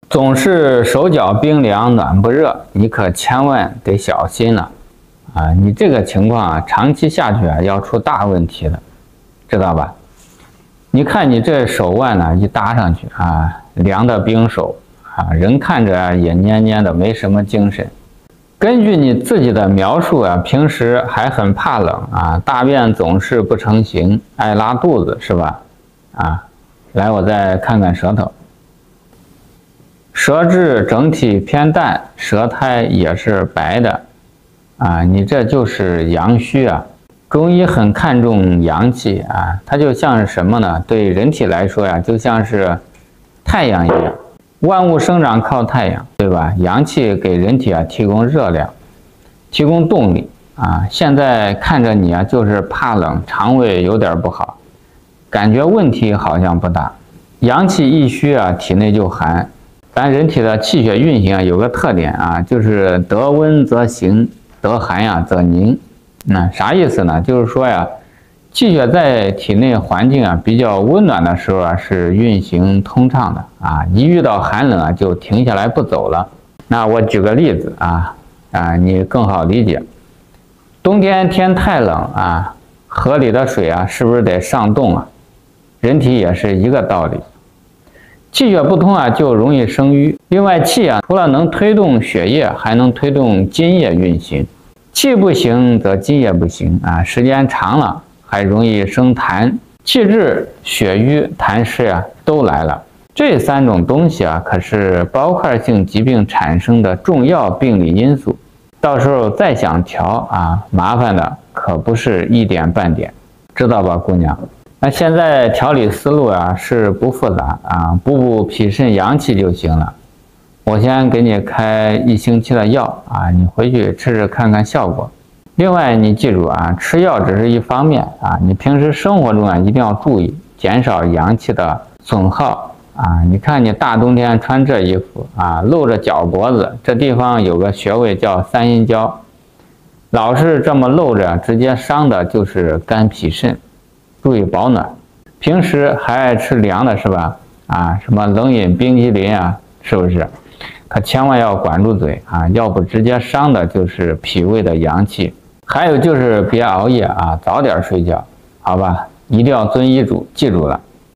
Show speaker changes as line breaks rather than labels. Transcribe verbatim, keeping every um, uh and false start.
总是手脚冰凉暖不热，你可千万得小心了啊！你这个情况啊，长期下去啊，要出大问题的，知道吧？你看你这手腕呢，一搭上去啊，凉的冰手啊，人看着也蔫蔫的，没什么精神。根据你自己的描述啊，平时还很怕冷啊，大便总是不成形，爱拉肚子是吧？啊，来，我再看看舌头。舌质整体偏淡，舌苔也是白的，啊，你这就是阳虚啊。中医很看重阳气啊，它就像是什么呢？对人体来说呀，就像是太阳一样，万物生长靠太阳，对吧？阳气给人体啊提供热量，提供动力啊。现在看着你啊，就是怕冷，肠胃有点不好，感觉问题好像不大。阳气一虚啊，体内就寒。咱人体的气血运行啊，有个特点啊，就是得温则行，得寒呀则凝。那啥意思呢？就是说呀，气血在体内环境啊比较温暖的时候啊，是运行通畅的啊，一遇到寒冷啊，就停下来不走了。那我举个例子啊啊，你更好理解。冬天天太冷啊，河里的水啊，是不是得上冻啊？人体也是一个道理。气血不通啊，就容易生瘀。另外，气啊，除了能推动血液，还能推动津液运行。气不行，则津液不行啊。时间长了，还容易生痰，气滞、血瘀、痰湿呀、啊，都来了。这三种东西啊，可是包块性疾病产生的重要病理因素。到时候再想调啊，麻烦的可不是一点半点，知道吧，姑娘？那现在调理思路啊是不复杂啊，补补脾肾阳气就行了。我先给你开一星期的药啊，你回去吃吃看看效果。另外你记住啊，吃药只是一方面啊，你平时生活中啊一定要注意减少阳气的损耗啊。你看你大冬天穿这衣服啊，露着脚脖子，这地方有个穴位叫三阴交，老是这么露着，直接伤的就是肝脾肾。注意保暖，平时还爱吃凉的是吧？啊，什么冷饮冰淇淋啊，是不是？可千万要管住嘴啊，要不直接伤的就是脾胃的阳气。还有就是别熬夜啊，早点睡觉，好吧？一定要遵医嘱，记住了。